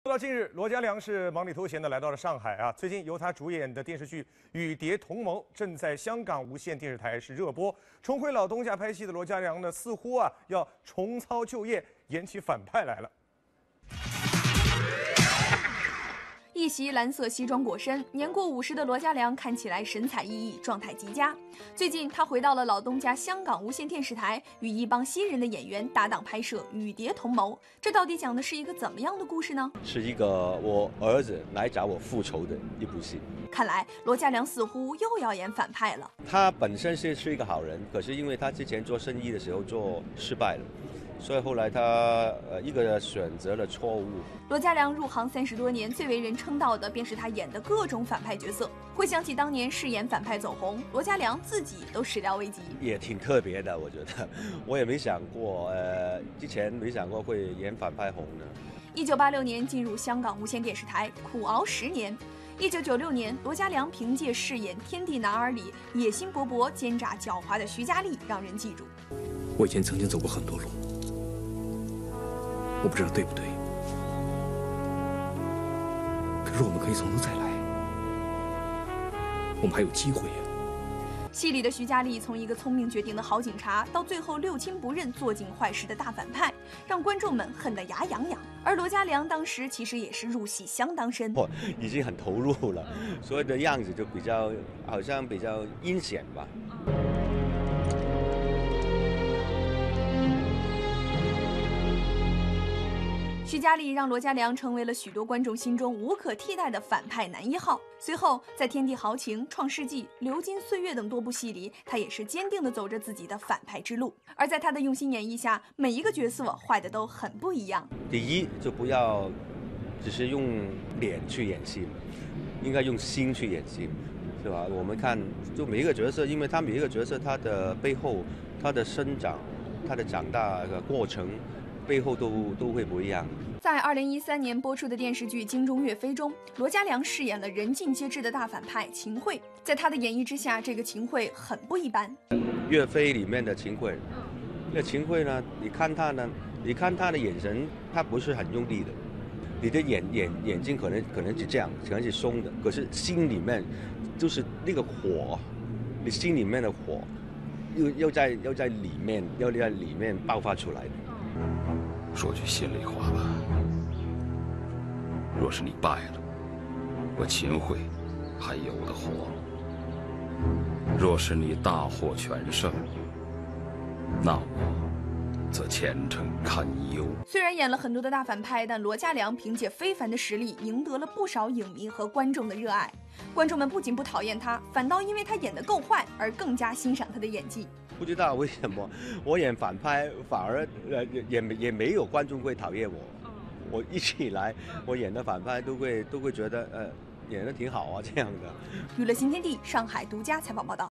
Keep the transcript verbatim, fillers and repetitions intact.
说到近日，罗嘉良是忙里偷闲的来到了上海啊。最近由他主演的电视剧《与蝶同谋》正在香港无线电视台是热播。重回老东家拍戏的罗嘉良呢，似乎啊要重操旧业，演起反派来了。 一袭蓝色西装裹身，年过五十的罗嘉良看起来神采奕奕，状态极佳。最近，他回到了老东家香港无线电视台，与一帮新人的演员搭档拍摄《与蝶同谋》。这到底讲的是一个怎么样的故事呢？ 是一个我儿子来找我复仇的一部戏。 看来罗嘉良似乎又要演反派了。 他本身是是一个好人，可是因为他之前做生意的时候做失败了。 所以后来他呃一个选择了错误。 罗嘉良入行三十多年，最为人称道的便是他演的各种反派角色。回想起当年饰演反派走红，罗嘉良自己都始料未及， 也挺特别的。我觉得我也没想过，呃，之前没想过会演反派红呢。 一九八六年进入香港无线电视台，苦熬十年。一九九六年，罗嘉良凭借饰演《天地男儿》里野心勃勃、奸诈狡猾的徐嘉丽让人记住。 我以前曾经走过很多路。 我不知道对不对，可是我们可以从头再来，我们还有机会呀。 戏里的徐嘉丽从一个聪明绝顶的好警察，到最后六亲不认、做尽坏事的大反派，让观众们恨得牙痒痒。而罗嘉良当时其实也是入戏相当深， 我已经很投入了，所以的样子就比较好像比较阴险吧。 徐嘉丽让罗嘉良成为了许多观众心中无可替代的反派男一号。随后，在《天地豪情》《创世纪》《流金岁月》等多部戏里，他也是坚定地走着自己的反派之路。而在他的用心演绎下，每一个角色坏的都很不一样。 第一，就不要只是用脸去演戏，应该用心去演戏，是吧？我们看，就每一个角色，因为他每一个角色他的背后、他的生长、他的长大的过程。 背后都都会不一样。 在二零一三年播出的电视剧《京中岳飞》中，罗嘉良饰演了人尽皆知的大反派秦桧。在他的演绎之下，这个秦桧很不一般。 岳飞里面的秦桧，那秦桧呢？你看他呢？你看他的眼神，他不是很用力的，你的眼眼眼睛可能可能是这样，可能是松的，可是心里面就是那个火，你心里面的火，又又在又在里面，要在里面爆发出来的。 说句心里话吧，若是你败了，我秦桧还有的活；若是你大获全胜，那我则前程堪忧。 虽然演了很多的大反派，但罗嘉良凭借非凡的实力，赢得了不少影迷和观众的热爱。观众们不仅不讨厌他，反倒因为他演得够坏，而更加欣赏他的演技。 不知道为什么我演反派反而呃也也没有观众会讨厌我，我一直以来我演的反派都会都会觉得呃演得挺好啊这样的。 娱乐新天地上海独家采访报道。